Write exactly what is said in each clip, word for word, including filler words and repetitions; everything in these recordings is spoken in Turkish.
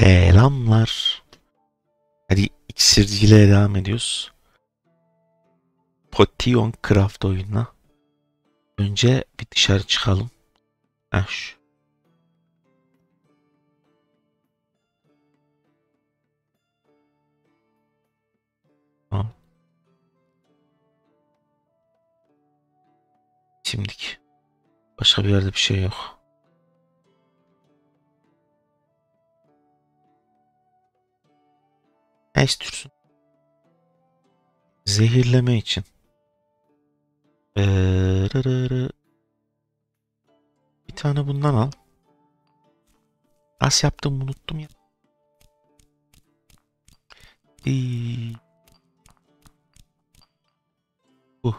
Selamlar. Hadi iksirciliğe devam ediyoruz. Potion Craft oyununa. Önce bir dışarı çıkalım. Heh, şu. Tamam. Şimdilik. Başka bir yerde bir şey yok. Ne istiyorsun? Zehirleme için. Ee, rırırı. Bir tane bundan al. Nasıl yaptım unuttum ya. İyi. Bu.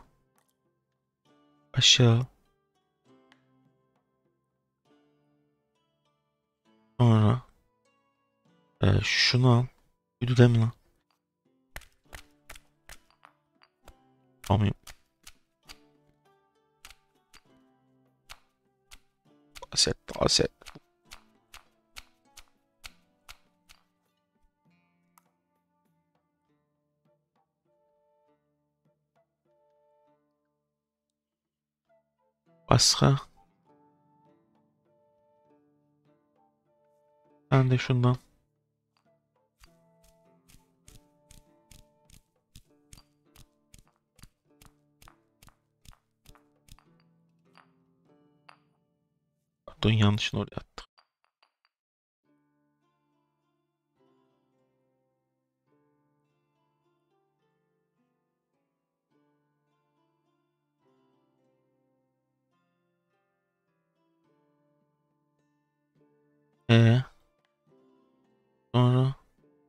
Aşağı. Sonra. Ee, şunu al. Yürü değil mi lan? Tamam. Aset. Aset. Başka. Ben de şundan. Pardon, yanlışını oraya attım. Ee, sonra.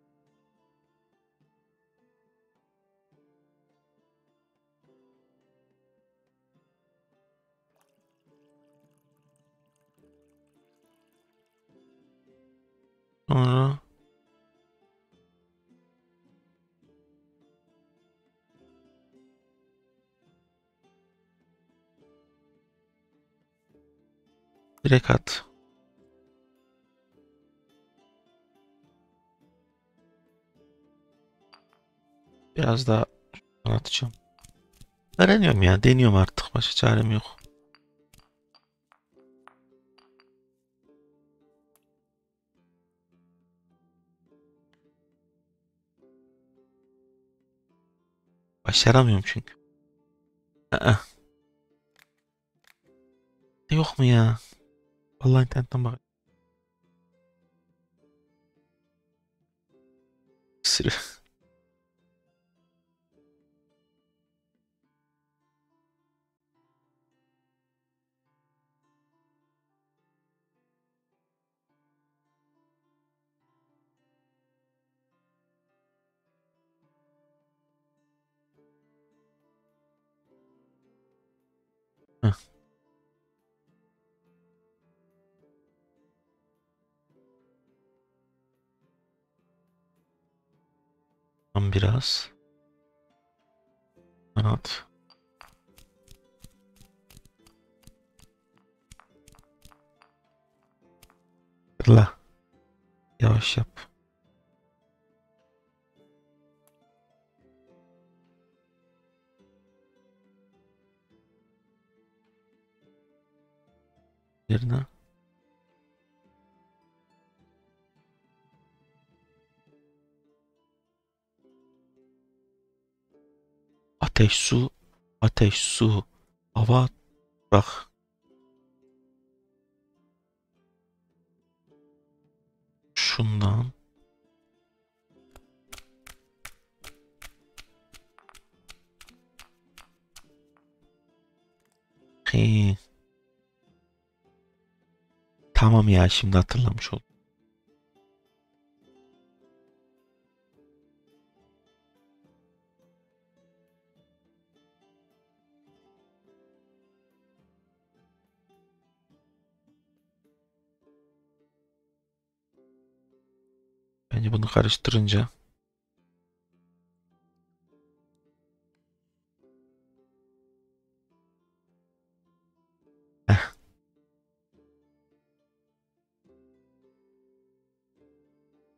Sonra. Direkt at. Biraz daha atacağım. Öğreniyorum ya. Deniyorum artık. Başka çarem yok. Başaramıyorum çünkü. Aa, yok mu ya? Vallahi internetten bak. Sürü. Heh, tam biraz. At. Fırla. Yavaş yap. Yerine. Ateş, su. Ateş, su. Hava. Bak. Şundan. He. Tamam ya, şimdi hatırlamış oldum. Bence bunu karıştırınca. Heh,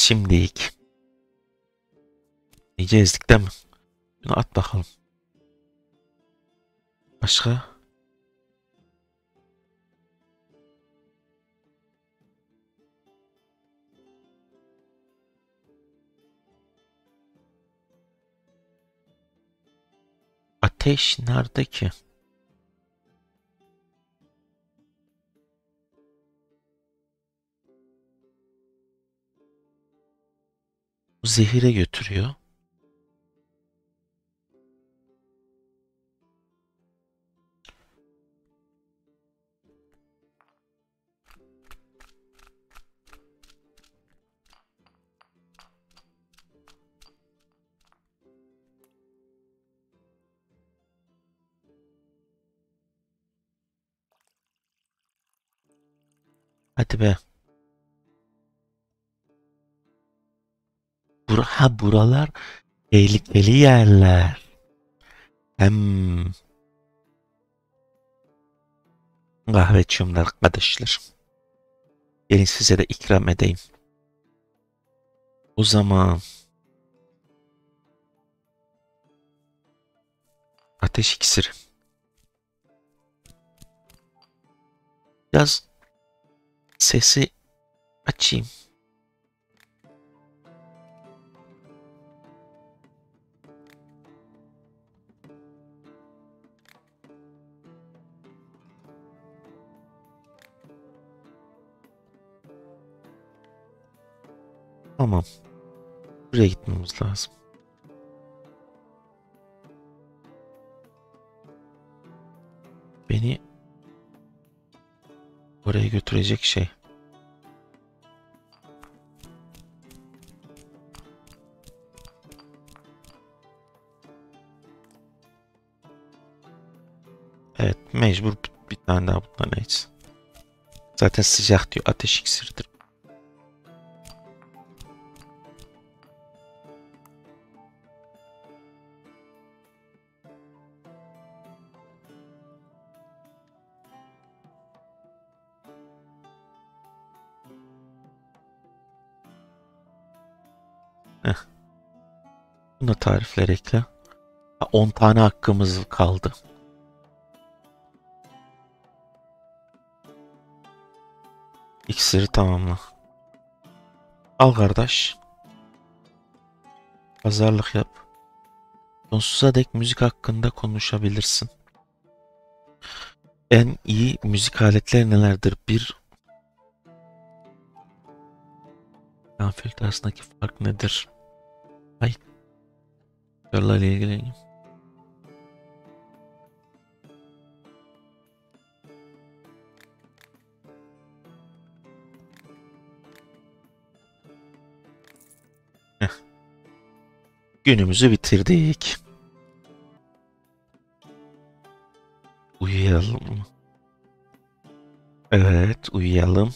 Şimdilik. İyice ezdik değil mi? Bunu at bakalım. Başka? Ateş nerede ki? Bu zehire götürüyor. Hadi be. Bura, ha buralar tehlikeli yerler. Hem kahve içiyorum arkadaşlar. Gelin size de ikram edeyim. O zaman ateş iksiri. Biraz sesi açayım. Tamam. Buraya gitmemiz lazım. Beni oraya götürecek şey. Evet, mecbur bir tane daha bundan içsin. Zaten sıcak diyor, ateş iksiridir. Heh. Buna tarifler ekle. on tane hakkımız kaldı. İksiri tamamla. Al kardeş. Pazarlık yap. Sonsuza dek müzik hakkında konuşabilirsin. En iyi müzik aletleri nelerdir? Bir flüt arasındaki fark nedir? Ay, gitarla ile ilgili. Heh. Günümüzü bitirdik. Uyuyalım. Evet, uyuyalım.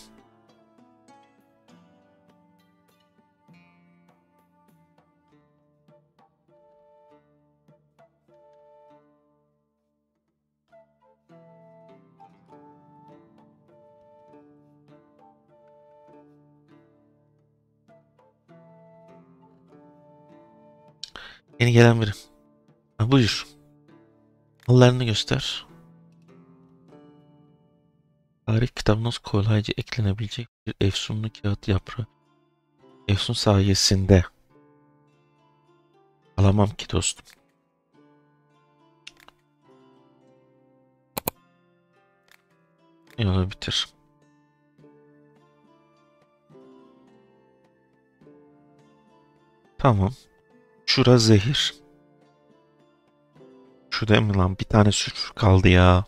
Yeni gelen biri. Ha, buyur. Mallarını göster. Tarih kitabına kolayca eklenebilecek bir efsunlu kağıt yaprağı. Efsun sayesinde. Alamam ki dostum. Yolu bitir. Tamam. Şura zehir. Şu değil mi lan? Bir tane sülfür kaldı ya.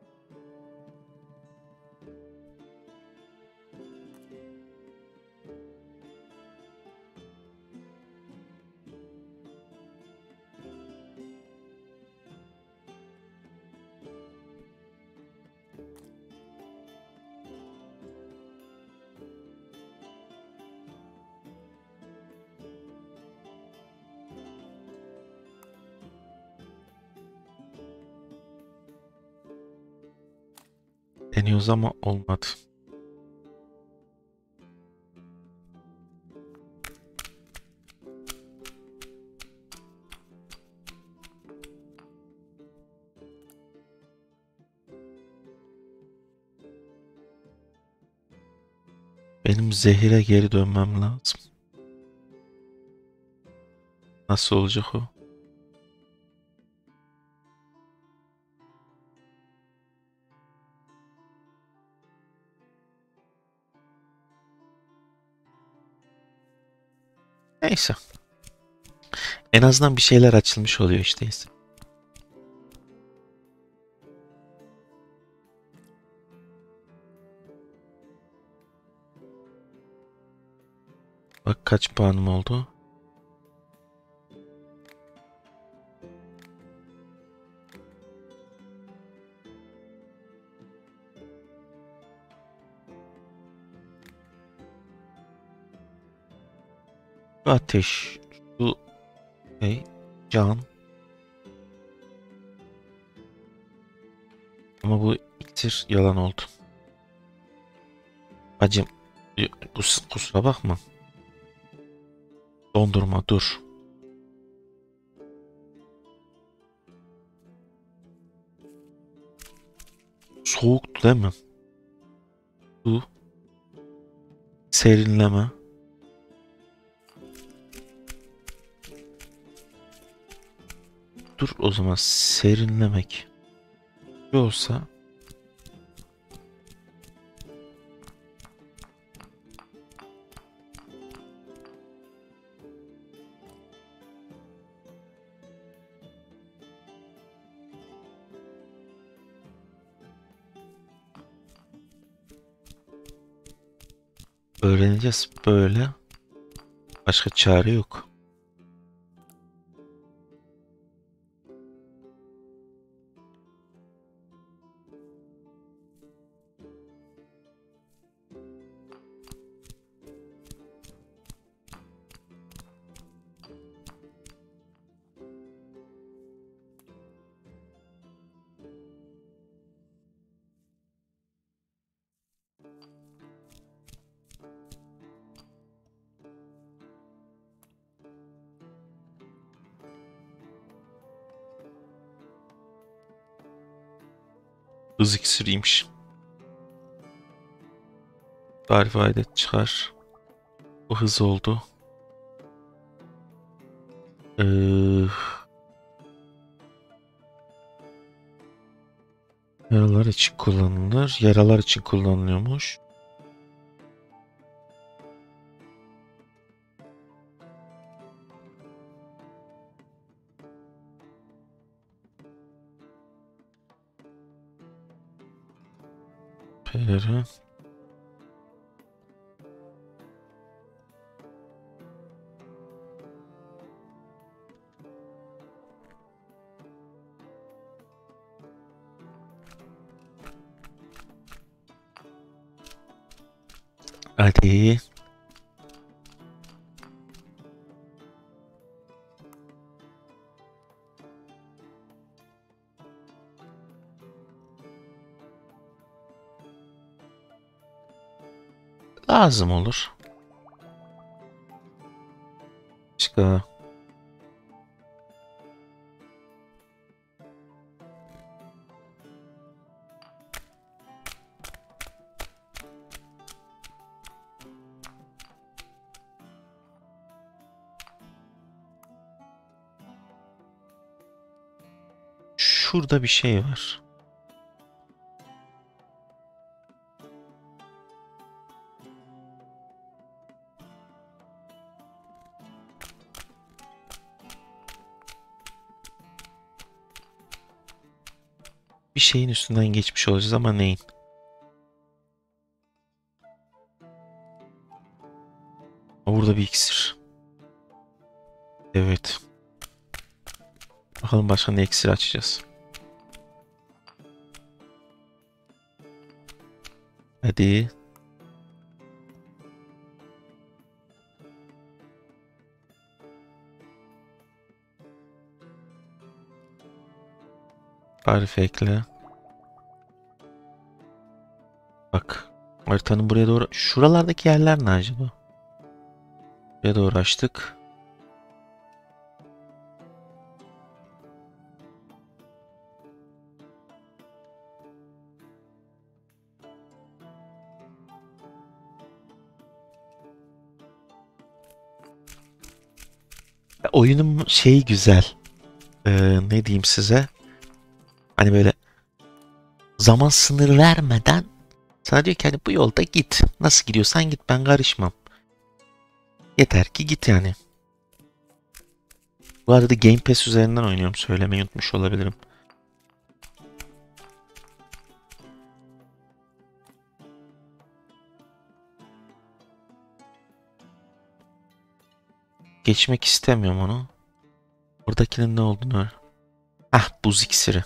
Deniyoruz ama olmadı. Benim zehire geri dönmem lazım. Nasıl olacak o? Neyse. En azından bir şeyler açılmış oluyor işte. Bak kaç puanım oldu. Şu ateş, şu şey, can. Ama bu iksir yalan oldu. Acım, kus, kusura bakma. Dondurma dur. Soğuktu değil mi? Su, serinleme. Dur o zaman serinlemek. Yoksa öğreneceğiz böyle. Başka çare yok. Hız iksiriymiş. Tarifi adet çıkar. Bu hız oldu. Ee, yaralar için kullanılır. Yaralar için kullanılıyormuş. Peri. Hadi. Lazım olur. Başka. Şurada bir şey var. Bir şeyin üstünden geçmiş olacağız ama neyin? Burada bir iksir. Evet. Bakalım başka ne iksir açacağız. Hadi. Tarif ekle. Bak. Haritanın buraya doğru. Şuralardaki yerler ne acaba? Buraya doğru açtık. Oyunun şeyi güzel. Ee, ne diyeyim size? Hani böyle zaman sınırı vermeden sana diyor ki hani bu yolda git. Nasıl gidiyorsan git, ben karışmam. Yeter ki git yani. Bu arada Game Pass üzerinden oynuyorum. Söylemeyi unutmuş olabilirim. Geçmek istemiyorum onu. Oradakinin ne olduğunu öğren. Ah, buz iksiri.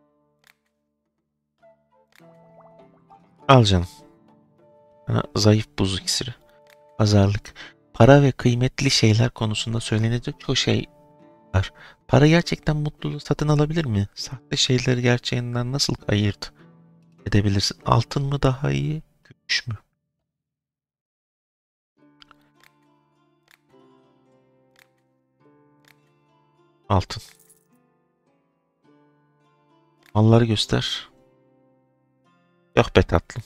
Al canım. Sana zayıf buz iksiri. Pazarlık. Para ve kıymetli şeyler konusunda söylenecek çok şey var. Para gerçekten mutluluğu satın alabilir mi? Sahte şeyleri gerçeğinden nasıl ayırt edebilirsin? Altın mı daha iyi, gümüş mü? Altın. Malları göster. Yok be tatlım.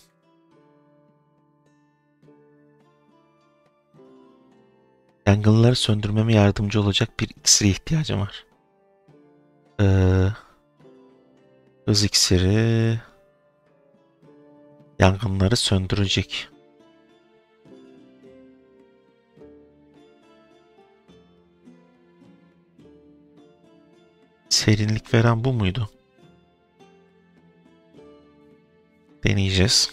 Yangınları söndürmeme yardımcı olacak bir iksire ihtiyacım var. Ee, hız iksiri yangınları söndürecek. Serinlik veren bu muydu? Deneyeceğiz.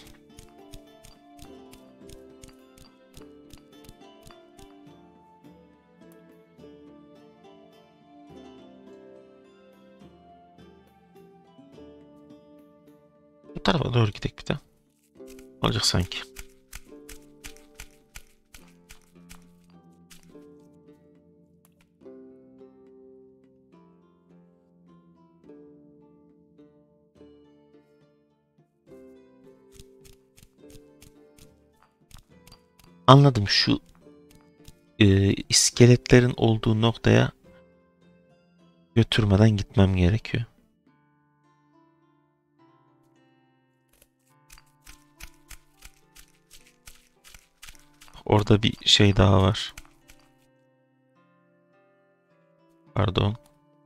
Bu tarafa doğru gidelim bir de. Olacak sanki. Anladım, şu e, iskeletlerin olduğu noktaya götürmeden gitmem gerekiyor. Orada bir şey daha var. Pardon.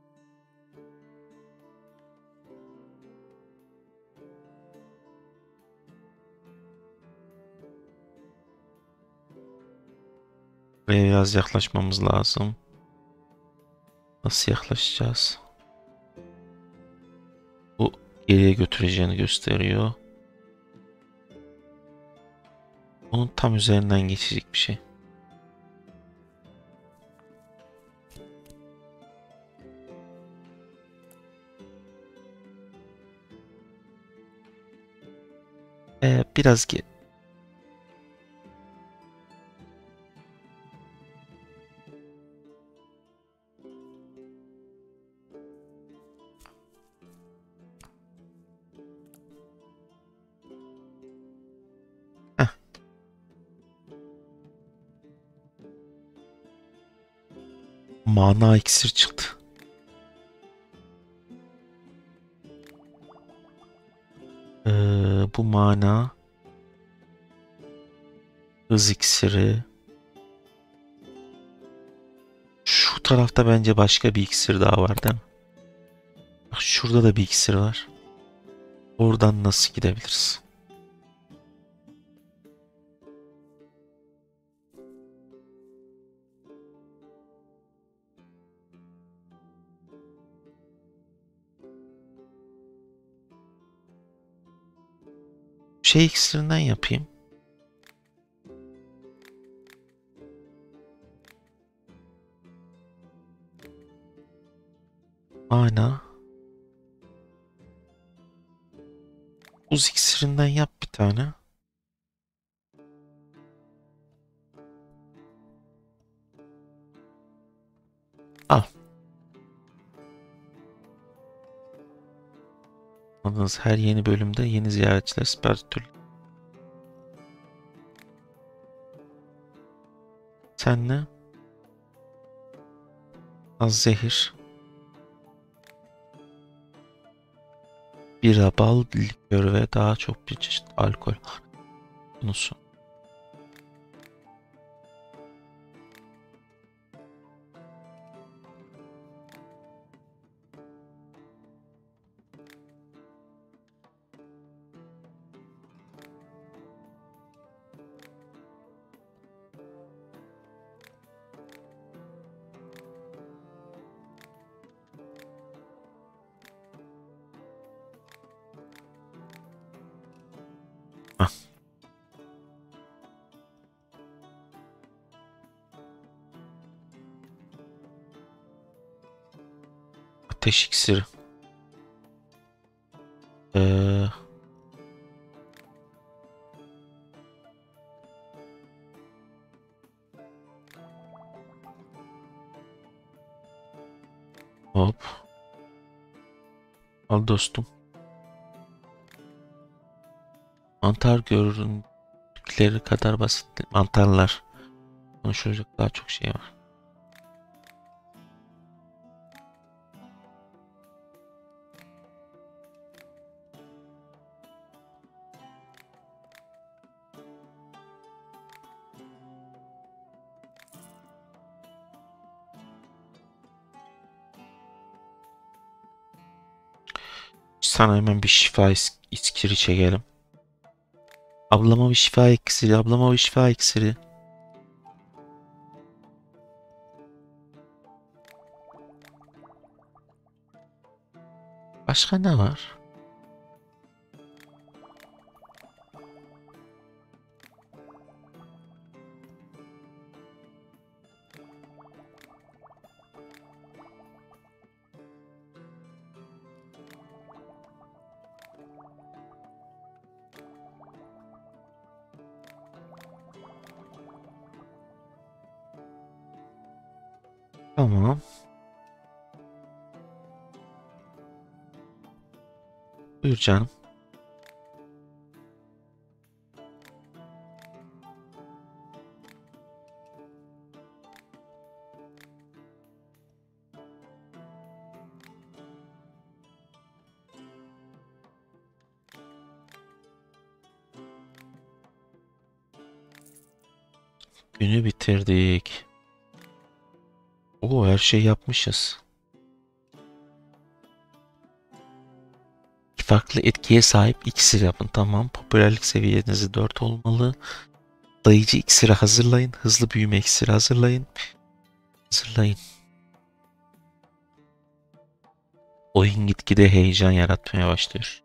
Buraya biraz yaklaşmamız lazım. Nasıl yaklaşacağız? Bu geriye götüreceğini gösteriyor. Onun tam üzerinden geçecek bir şey. Ee, biraz ge Heh, mana iksir çıktı. Ee, bu mana hız iksiri. Şu tarafta bence başka bir iksir daha var değil mi? Bak şurada da bir iksir var. Oradan nasıl gidebiliriz? Şey iksirinden yapayım. Mana. Buz iksirinden yap bir tane. Al. Anladınız, her yeni bölümde yeni ziyaretçiler süper türlü. Sen ne? Az zehir. Bira, bal, likör ve daha çok bir çeşit alkol. Konusu. Ateş iksiri. Ee, hop. Al dostum. Mantar görüntüleri kadar basit. Mantarlar. Konuşulacak daha çok şey var. Sana hemen bir şifa is- iksiri çekelim. Ablama bir şifa iksiri, ablama bir şifa iksiri. Başka ne var? Tamam. Buyur canım. Günü bitirdik. Oo, her şey yapmışız. Farklı etkiye sahip iksir yapın. Tamam. Popülerlik seviyenizi dört olmalı. Dayıcı iksiri hazırlayın. Hızlı büyüme iksiri hazırlayın. Hazırlayın. Oyun gitgide heyecan yaratmaya başlıyor.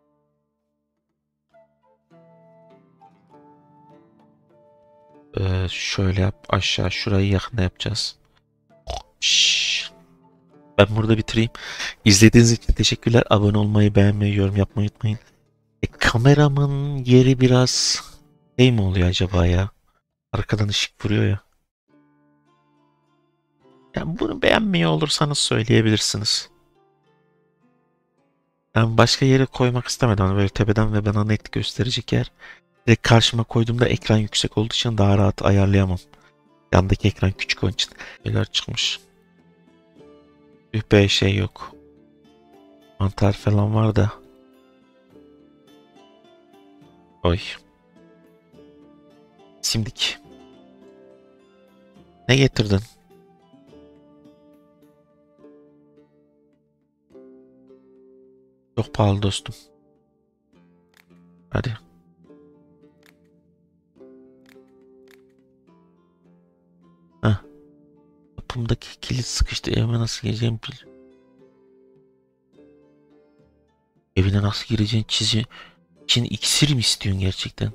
Ee, şöyle yap. Aşağı şurayı yakında yapacağız. Şşş. Ben burada bitireyim. İzlediğiniz için teşekkürler. Abone olmayı, beğenmeyi, yorum yapmayı unutmayın. E, kameramın yeri biraz şey mi oluyor acaba ya? Arkadan ışık vuruyor ya. Yani bunu beğenmiyor olursanız söyleyebilirsiniz. Ben başka yere koymak istemedim. Hani böyle tepeden ve bana net gösterecek yer. Direkt karşıma koyduğumda ekran yüksek olduğu için daha rahat ayarlayamam. Yandaki ekran küçük onun için. Şeyler çıkmış. Üh be, şey yok. Mantar falan var da. Oy. Simdik. Ne getirdin? Çok pahalı dostum. Hadi. Heh. Kapımdaki kilit sıkıştı. Evime nasıl gireceğim bil. Evine nasıl gireceğin çizi. için iksir mi istiyorsun gerçekten?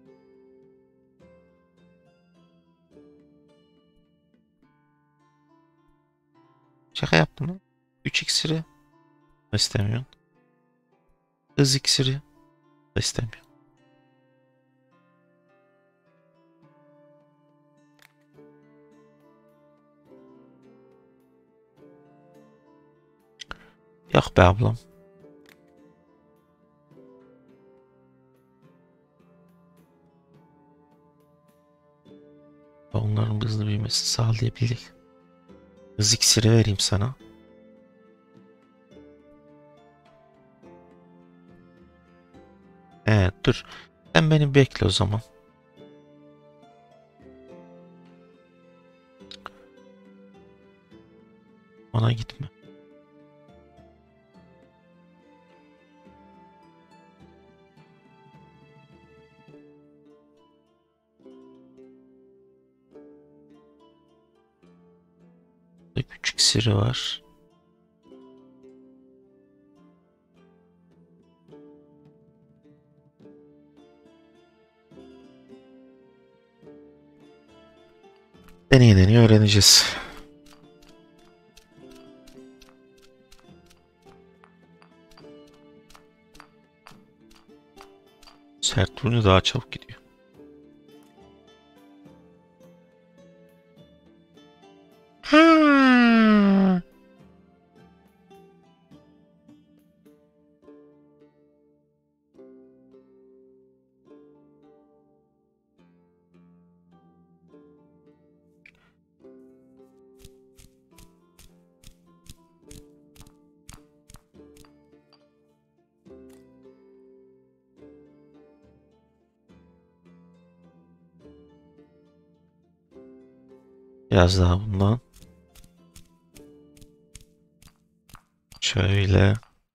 Şaka yaptın mı? üç iksiri de istemiyorsun. Hız iksiri de istemiyorsun. Yok be ablam. Onların hızlı büyümesi sağlayabildik. Hız iksiri vereyim sana. He dur. Sen beni bekle o zaman. Ona gitme. Burada küçük siri var. Deneye deneye öğreneceğiz. Sert vurunca daha çabuk gidiyor. Ha. Biraz daha bundan. Şöyle.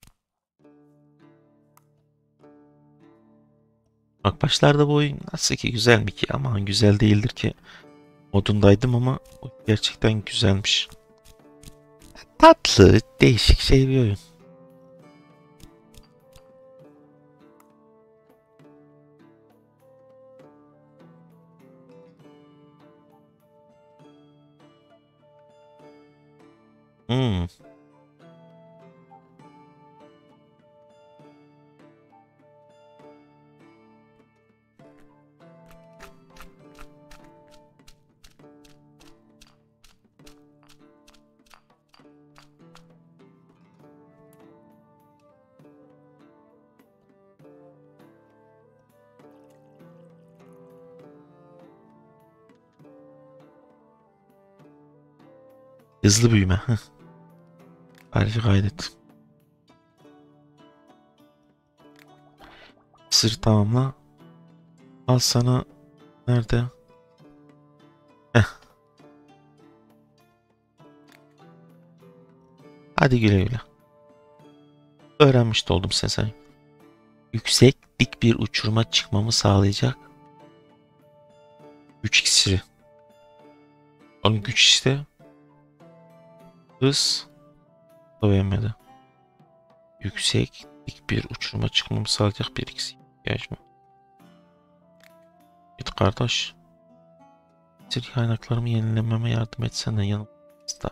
Bak başlarda bu oyun nasıl ki güzel mi ki? Aman güzel değildir ki. Modundaydım ama o gerçekten güzelmiş. Tatlı, değişik şey bir oyun. Hmm. Hızlı büyüme. Tarifi kaydet. Sır tamamla. Al sana. Nerede? Heh. Hadi güle güle. Öğrenmiş de oldum sen. Yüksek dik bir uçuruma çıkmamı sağlayacak güç iksiri. Onun güç işte. Hız. Doyamadı. Yüksek dik bir uçuruma çıkmamı sağlayacak bir iksir ihtiyacım var. Git kardeş. İksir kaynaklarımı yenilememe yardım etsene yanımda.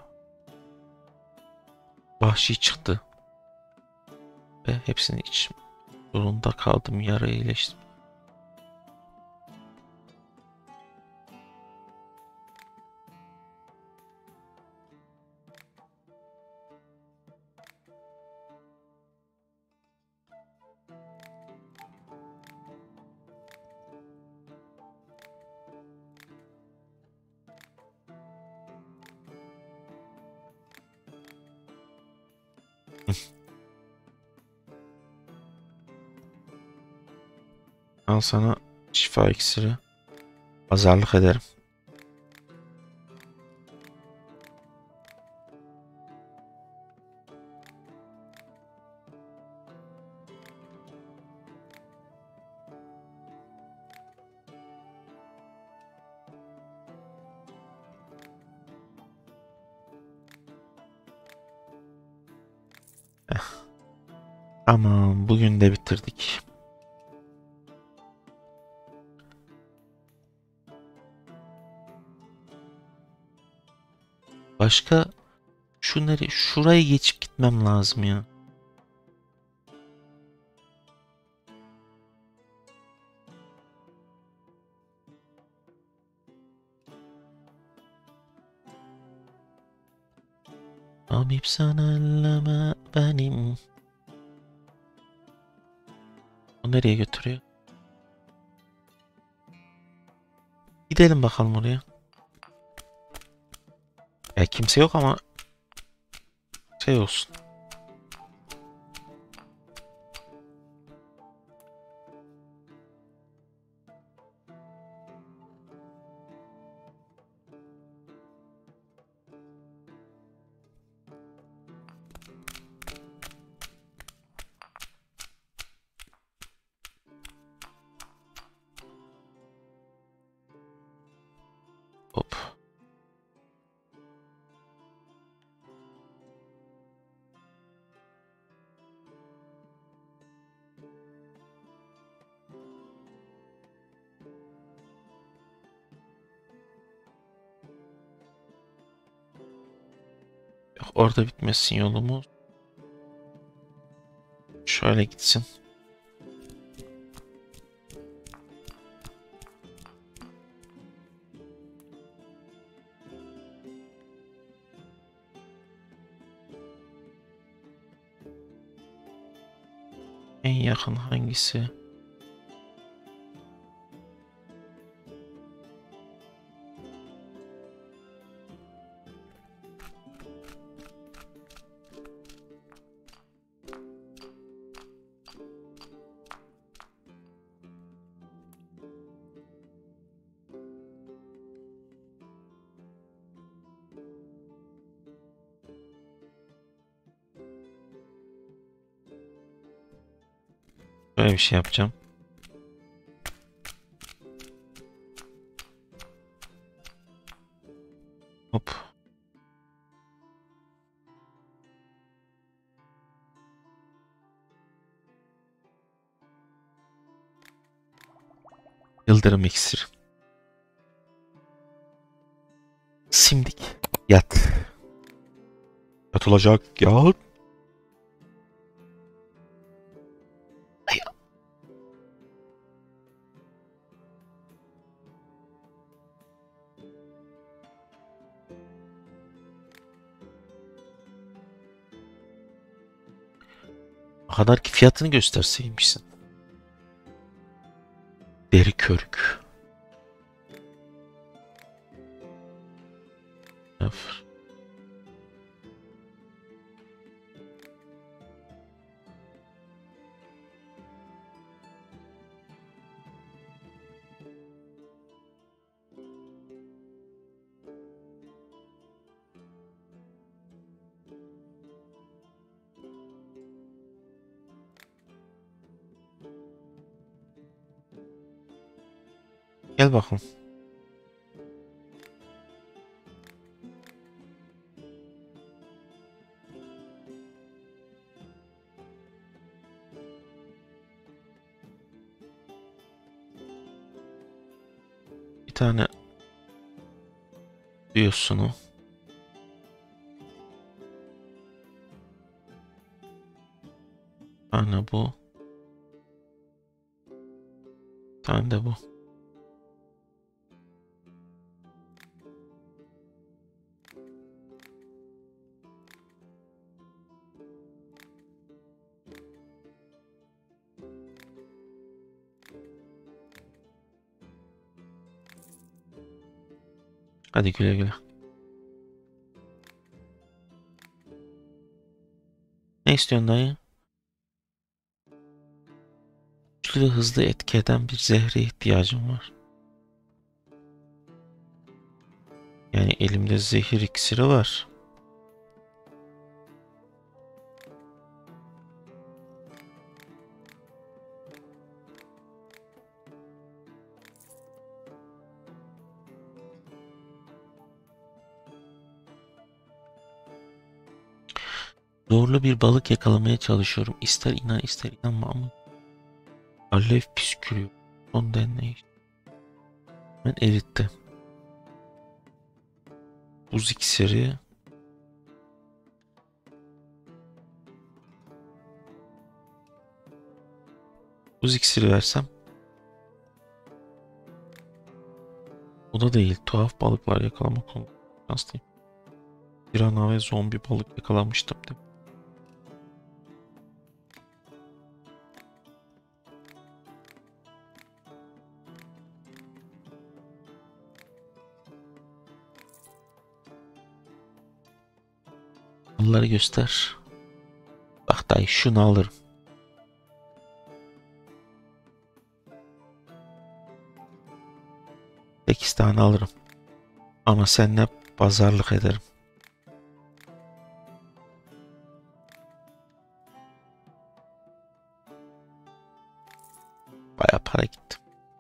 Vahşi çıktı. Ve hepsini içim. Zorunda kaldım, yara iyileştim. Al sana şifa iksiri. Pazarlık ederim. Eh, Tamam, bugün de bitirdik. Başka şunları şurayı geçip gitmem lazım ya. Amip sana elleme benim. O nereye götürüyor? Gidelim bakalım oraya. Ya kimse yok ama şey olsun. Hop. Yok, orada bitmesin yolumuz. Şöyle gitsin. En yakın hangisi? Böyle bir şey yapacağım. Hop. Yıldırım iksiri. Simdik. Yat. Yatılacak yat. O kadar ki fiyatını gösterseymişsin. Deri körük. Sıfır. Gel bakalım. Bir tane diyorsun. Bir tane bu. Bir tane de bu. Hadi güle güle. Ne istiyorsun dayı? Güçlü ve hızlı etki eden bir zehre ihtiyacım var. Yani elimde zehir iksiri var. Zorlu bir balık yakalamaya çalışıyorum. İster inan ister inanma ama alev püskürüyor. Son deney. Ben eritti. Buz iksiri. Buz iksiri versem. O da değil. Tuhaf balıklar yakalamak konusunda şanslıyım. Pirana ve zombi balık yakalamıştım. Onları göster. Bak dayı şunu alırım. sekiz tane alırım. Ama seninle pazarlık ederim. Baya para gitti.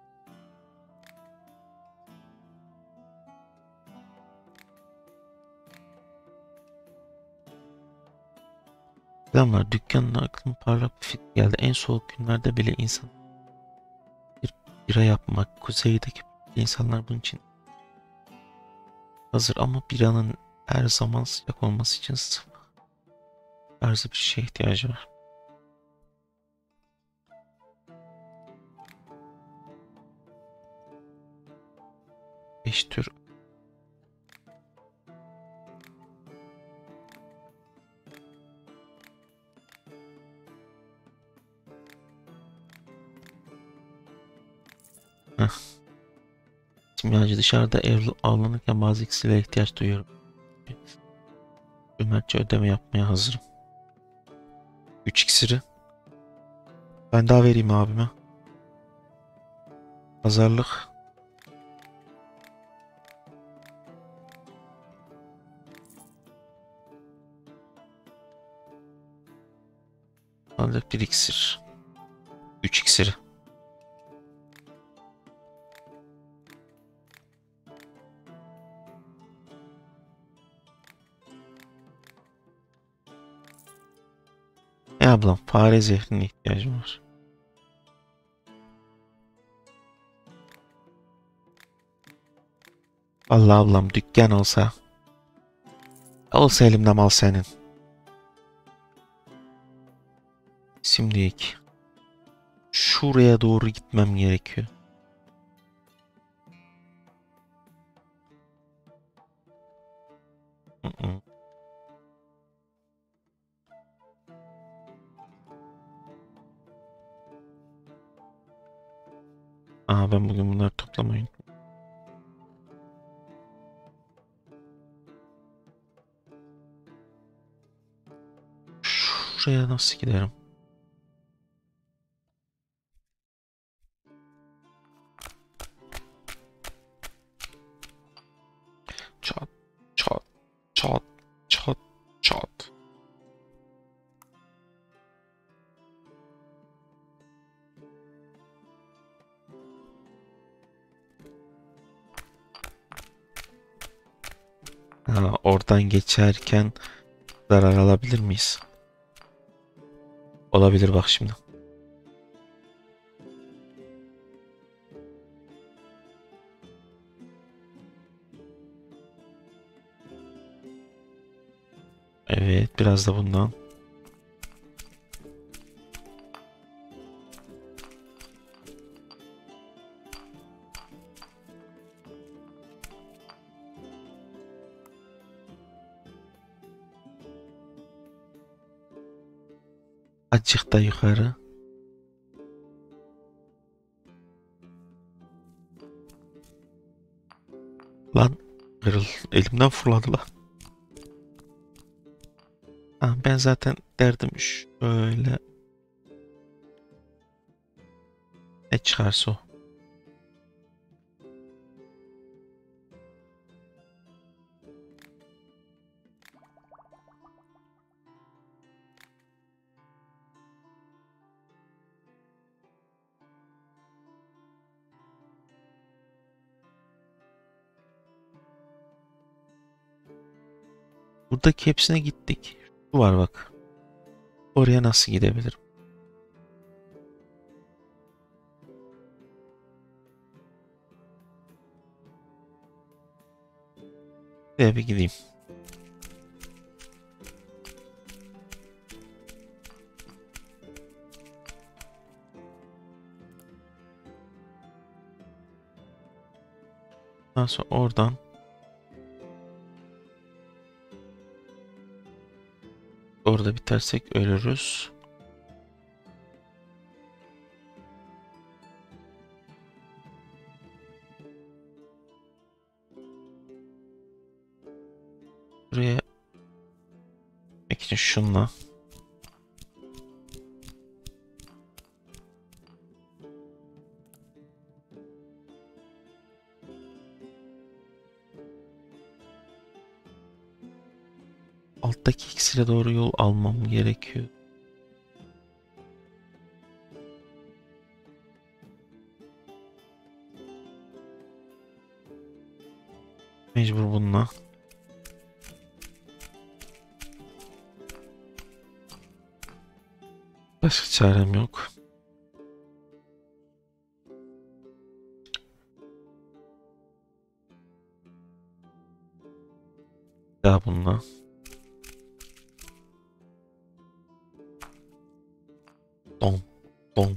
Selamlar, dükkanına aklım parlak bir fikir geldi. En soğuk günlerde bile insan bir bira yapmak. Kuzeydeki insanlar bunun için hazır ama biranın her zaman sıcak olması için sıvı tarzı bir şeye ihtiyacı var. Beş tür. Simyacı dışarıda ev avlanırken bazı iksirlere ihtiyaç duyuyorum. Cömertçe ödeme yapmaya hazırım. Üç iksiri. Ben daha vereyim abime. Pazarlık. Ancak bir iksir. Üç iksiri. E ablam, fare zehrine ihtiyacım var. Vallahi ablam, dükkan olsa. Olsa elimde mal senin. Şimdilik şuraya doğru gitmem gerekiyor. Hı hı. Aa, ben bugün bunları toplamayı unuttum. Şuraya nasıl giderim? Çat, çat, çat, çat, çat. Ha, oradan geçerken zarar alabilir miyiz? Olabilir bak şimdi. Evet, biraz da bundan. Azıcık da yukarı. Lan, kırıl. Elimden fırladı lan. Ha, ben zaten derdim şöyle. Ne çıkarsa o. Buradaki hepsine gittik. Şu var bak. Oraya nasıl gidebilirim? Buraya bir gideyim. Ondan sonra oradan orada bitersek ölürüz. Buraya gitmek için şunla. Alttaki iksire doğru yol almam gerekiyor. Mecbur bununla. Başka çarem yok. Daha bununla. Don, don.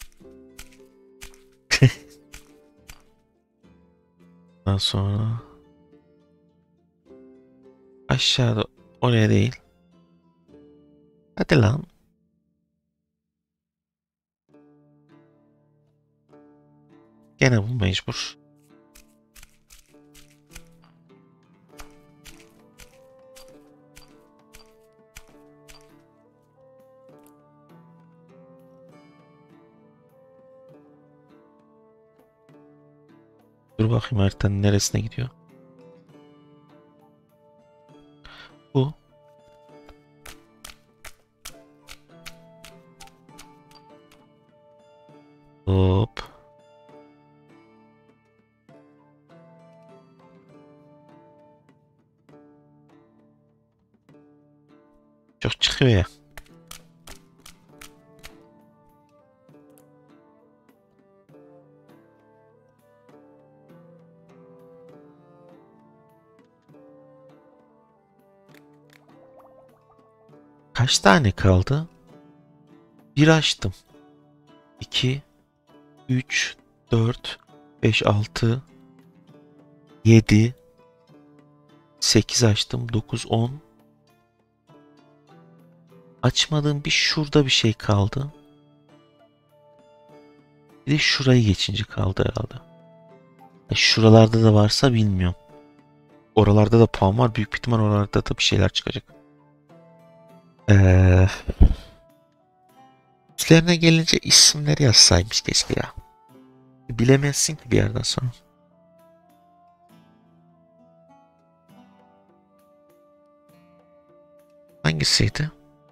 Daha sonra aşağıda, oraya değil. Hadi lan. Gene bu mecbur. Dur bakayım haritanın neresine gidiyor. Bu. Hop. Çok çıkıyor ya. Kaç tane kaldı? Bir açtım. iki, üç, dört, beş, altı, yedi, sekiz açtım. dokuz, on. Açmadığım bir şurada bir şey kaldı. Bir de şurayı geçince kaldı herhalde. E, Şuralarda da varsa bilmiyorum. Oralarda da puan var. Büyük bir ihtimal oralarda da bir şeyler çıkacak. Ee, Üstlerine gelince isimleri yazsaymış keşke ya. Bilemezsin ki bir yerden sonra. Hangisiydi?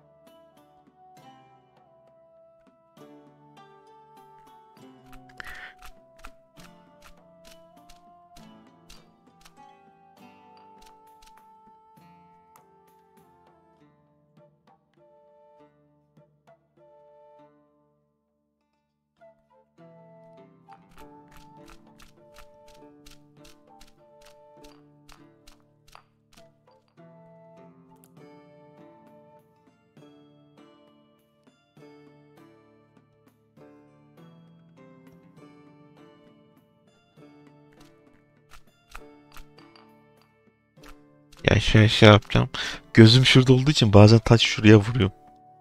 Yani şöyle şey yapacağım. Gözüm şurada olduğu için bazen taç şuraya vuruyorum.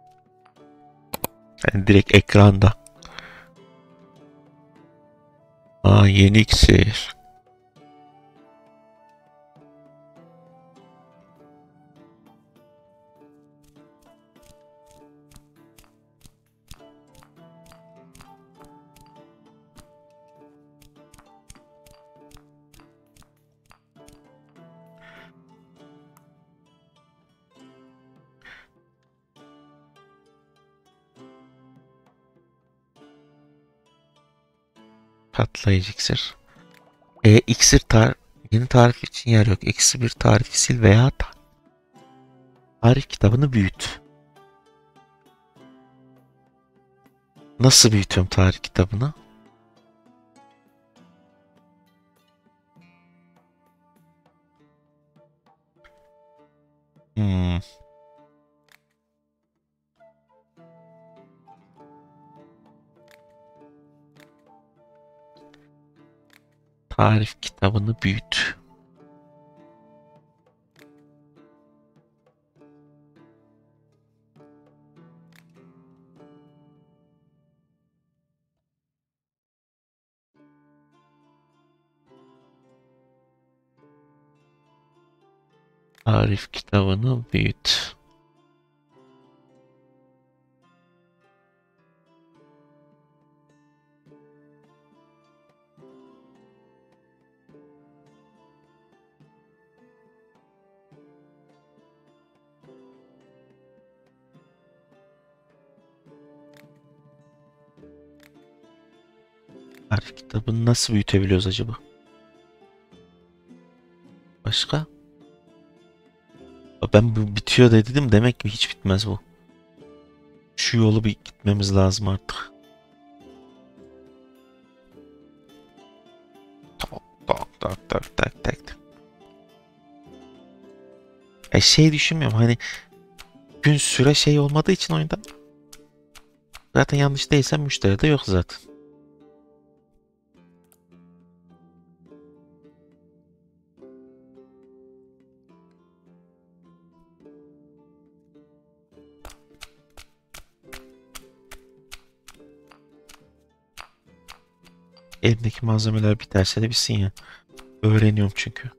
Yani direkt ekranda. Aa, yeni iksir. Patlayıcı iksir. E, iksir tar yeni tarif için yer yok. Eksi bir tarifi sil veya ta- tarif kitabını büyüt. Nasıl büyütüyorum tarih kitabını? Hmm, tarif kitabını büyüt. Tarif kitabını büyüt. Tarif kitabını nasıl büyütebiliyoruz acaba? Başka? Ben bu bitiyor dedim, demek ki hiç bitmez bu. Şu yolu bir gitmemiz lazım artık. Tak tak tak tak tak tak. tak. E şey düşünmüyorum, hani gün süre şey olmadığı için oyunda zaten yanlış değilse müşteri de yok zaten. Elimdeki malzemeler biterse de bitsin ya. Öğreniyorum çünkü.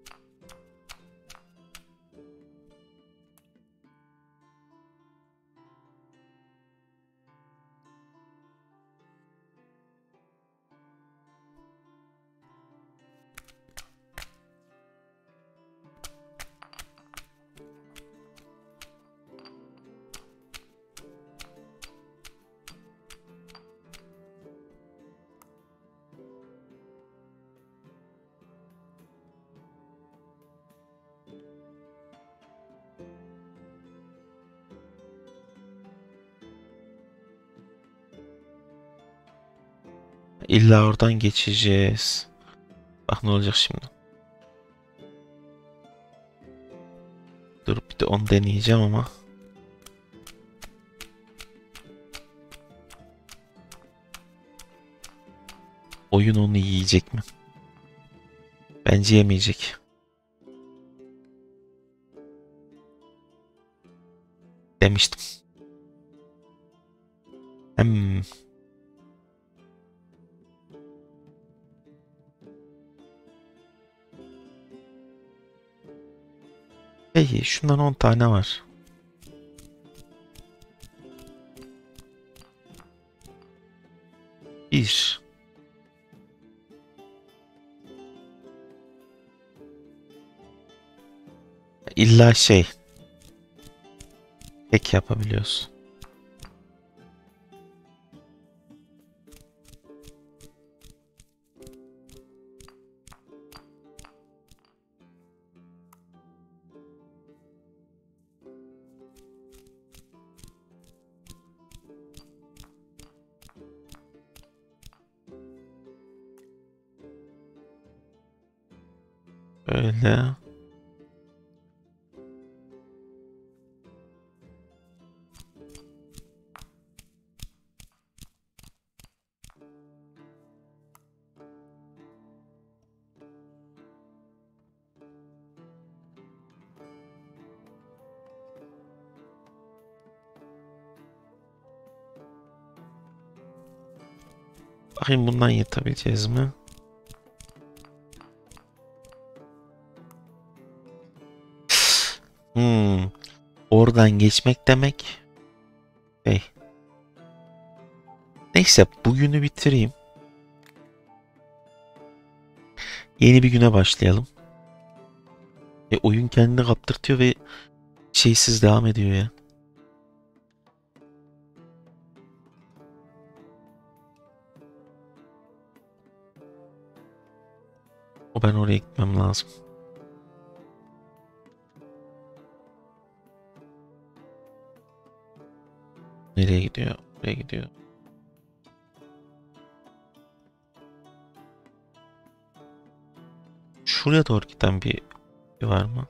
illa oradan geçeceğiz. Bak ne olacak şimdi. Dur bir de onu deneyeceğim ama. Oyun onu yiyecek mi? Bence yemeyecek. Demiştim. Hmm. Peki şundan on tane var. Bir. İlla şey. Tek yapabiliyoruz. Öyle. Bakayım bundan yırtabileceğiz mi? Hmm. Oradan geçmek demek. Hey. Neyse bugünü bitireyim. Yeni bir güne başlayalım. E, oyun kendini kaptırtıyor ve şeysiz devam ediyor ya. O ben oraya gitmem lazım. Nereye gidiyor? Nereye gidiyor? Şuraya doğru giden bir bir var mı?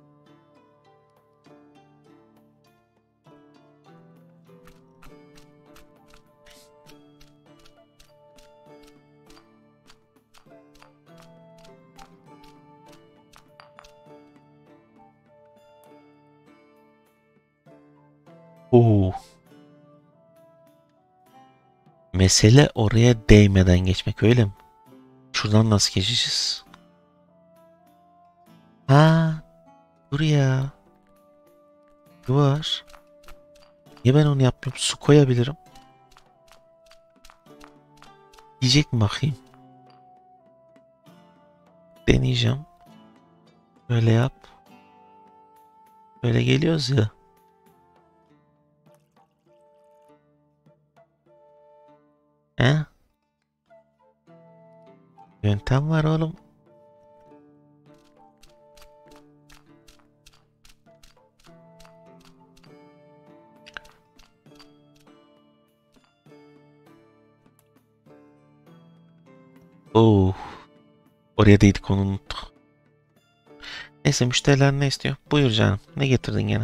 Oo. Mesele oraya değmeden geçmek öyle mi? Şuradan nasıl geçeceğiz? Ha, dur ya. Var. Niye ben onu yapmıyorum? Su koyabilirim. Yiyecek mi bakayım? Deneyeceğim. Böyle yap. Böyle geliyoruz ya. He? Yöntem var oğlum. Oo. Oraya değdik onu unuttuk. Neyse müşteriler ne istiyor? Buyur canım. Ne getirdin gene?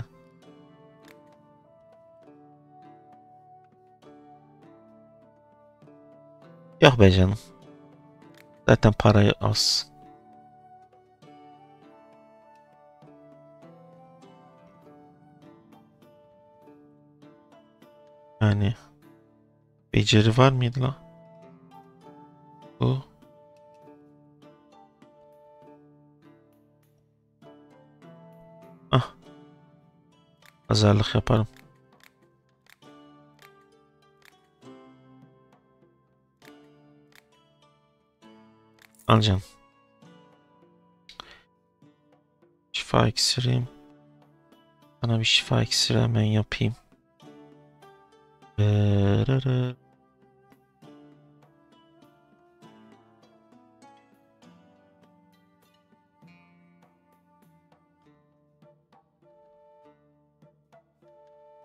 Yok be canım. Zaten parayı az. Yani beceri var mıydı la? Bu. Ah, pazarlık yaparım. Al canım. Şifa iksiriyim. Sana bir şifa iksiri hemen yapayım. Dırırı.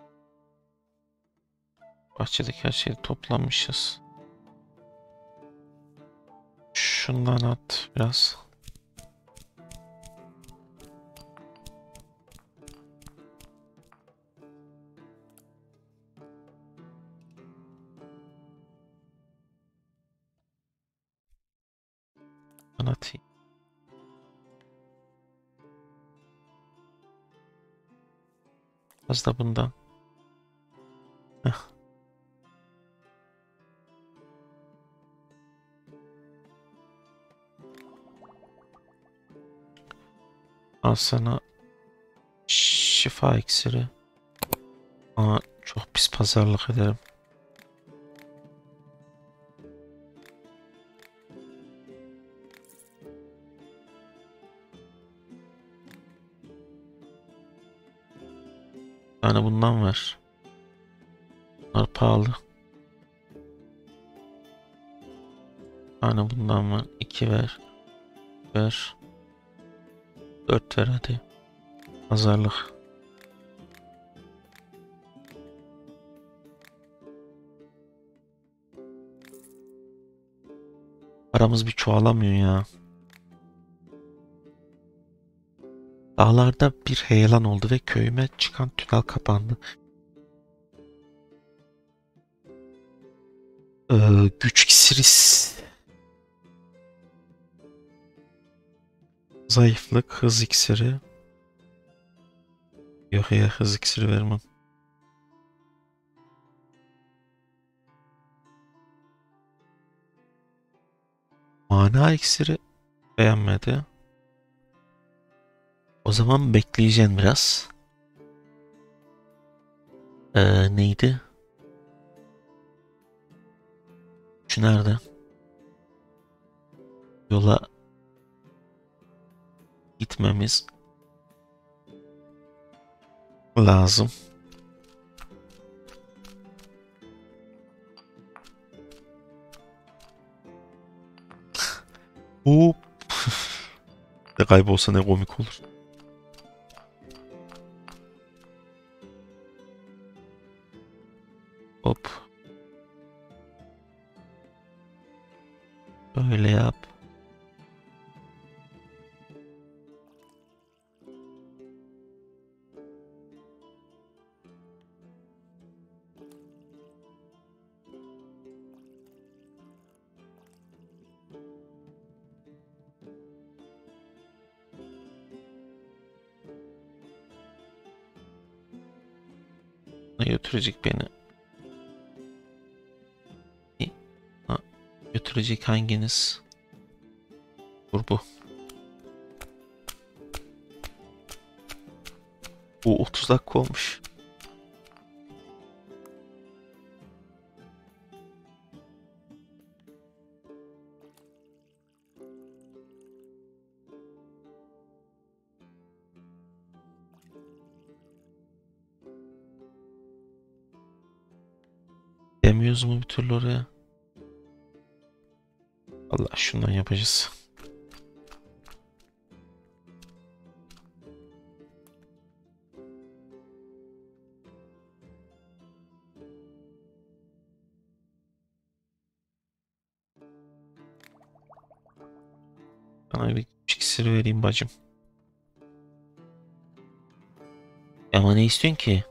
Bahçedeki her şeyi toplamışız. şundan at biraz. Ben atayım. Az da bundan. Heh. Al sana şifa iksiri. Aa, çok pis pazarlık ederim. Yani bundan ver. Bunlar pahalı. Yani bundan ver. İki ver. Ver. Dört ver hadi. Pazarlık. Paramız bir çoğalamıyor ya. Dağlarda bir heyelan oldu ve köyüme çıkan tünel kapandı. Ee, güç iksiri. Zayıflık, hız iksiri. Yok ya, hız iksiri vermem. Mana iksiri beğenmedi. O zaman bekleyeceğim biraz. Ee, neydi? Şu nerede? Yola gitmemiz lazım. Hop. De kaybolsa ne komik olur. Hop. Böyle yap. Ne götürecek beni? Ha, götürecek hanginiz? Dur bu. Bu otuz dakika olmuş. Demiyoruz mu bir türlü oraya? Allah, şundan yapacağız. Sana bir iksir vereyim bacım. Ama ne istiyorsun ki?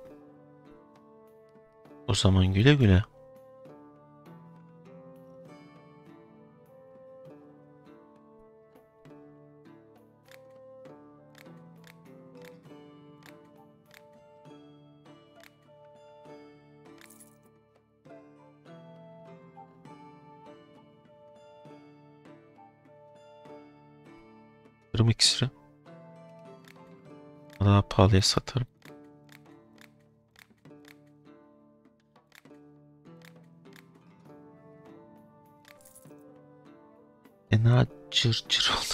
O zaman güle güle. Kırım iksiri. Daha pahalıya satarım. Fena cır cır oldu.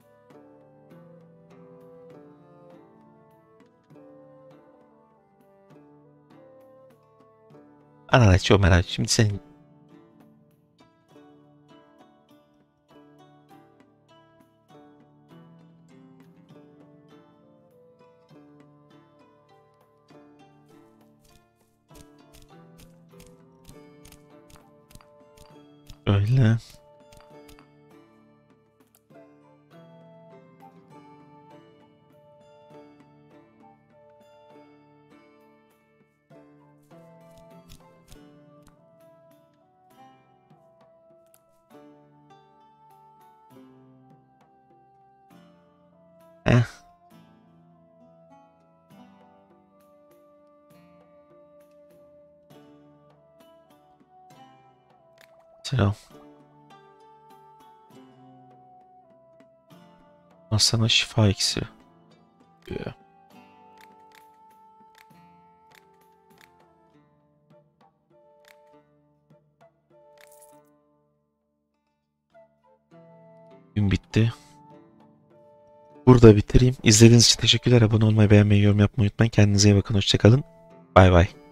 Ana çok merak. Şimdi sen öyle. Selam. Al sana şifa iksiri. Yeah. Gün bitti. Burada bitireyim. İzlediğiniz için teşekkürler. Abone olmayı, beğenmeyi, yorum yapmayı unutmayın. Kendinize iyi bakın. Hoşça kalın. Bay bay.